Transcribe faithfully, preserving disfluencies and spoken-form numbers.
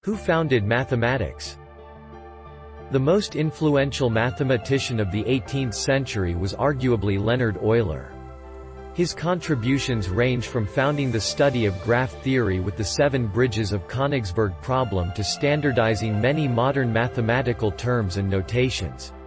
Who founded mathematics? The most influential mathematician of the eighteenth century was arguably Leonhard Euler. His contributions range from founding the study of graph theory with the Seven Bridges of Königsberg problem to standardizing many modern mathematical terms and notations.